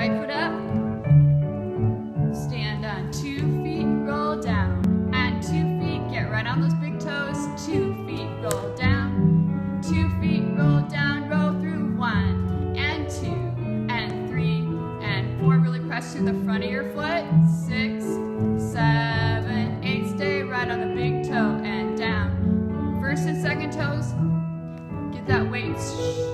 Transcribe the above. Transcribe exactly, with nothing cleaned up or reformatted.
right foot up. Stand on two feet, roll down. And two feet, get right on those big toes. Two feet, roll down. Two feet, roll down, roll through one and two and three and four. Really press through the front of your foot. Six, seven, eight. Stay right on the big toe and down. First and second toes, get that weight